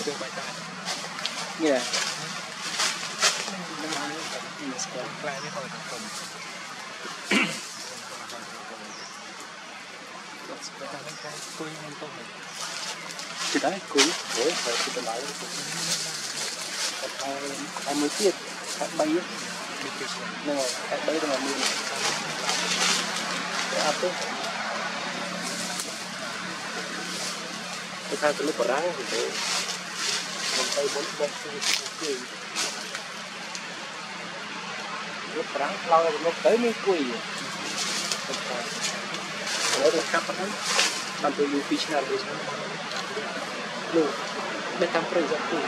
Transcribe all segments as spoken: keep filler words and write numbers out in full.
Yeah. Chị đấy cúi ủa phải chị nói hai hai mươi tiết hai bay á nhưng mà hai bay là mười cái áp đấy cái thang cái lúc bỏ ráng thì thế mình tay bốn bốn cái lúc ráng lao lúc tới mới quỳ ở đây cắt đấy làm từ u pê channel đấy luôn để cam prey ra tu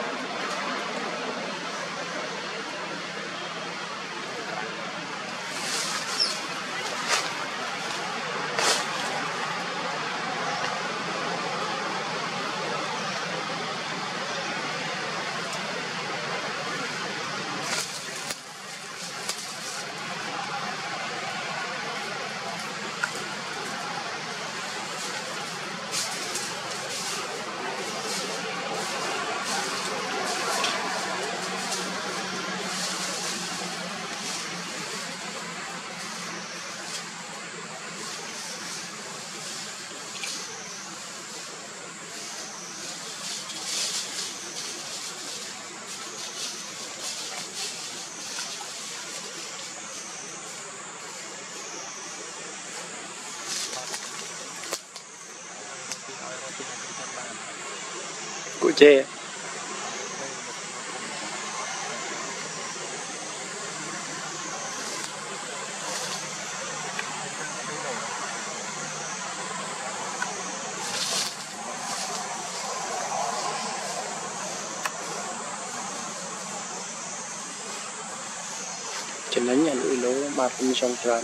của chè cho nên nhận lưỡi lỗ mà cũng trong tràn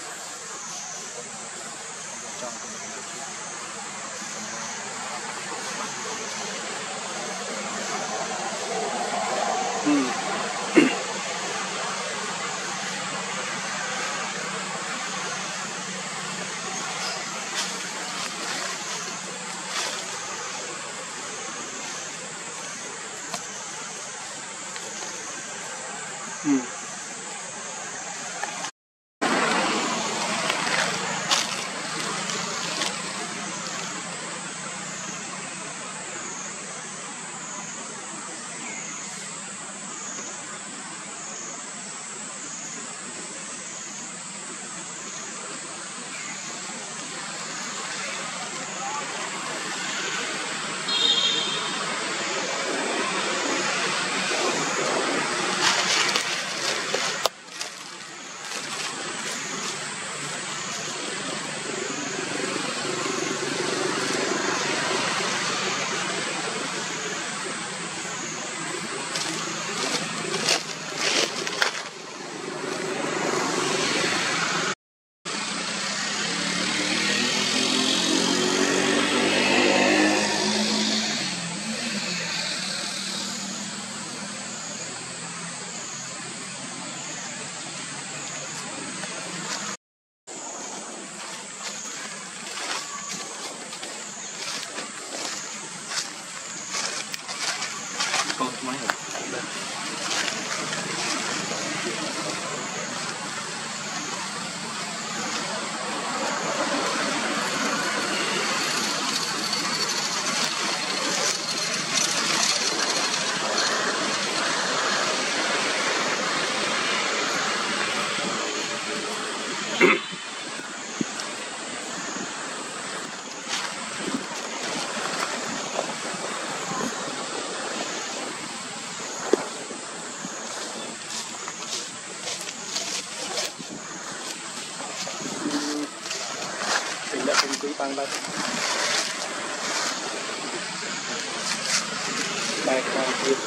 ừ. Bang bang baik lanjut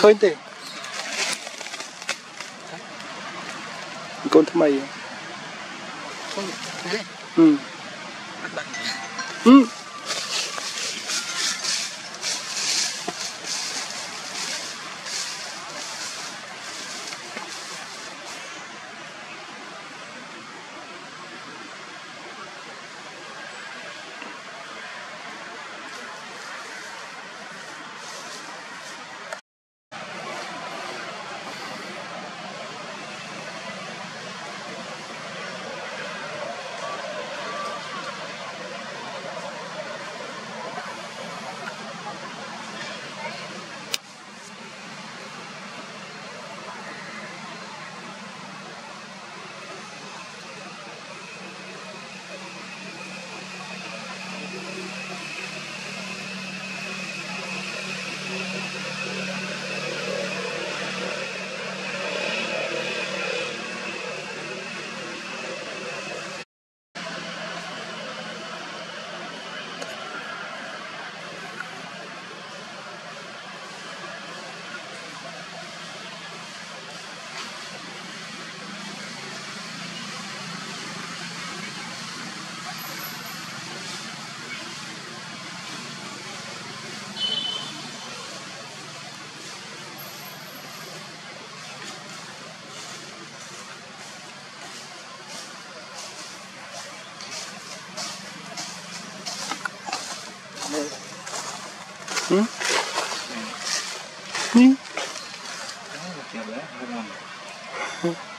เคยเตะคนทำไมอ่ะอืมอืมอืมนี่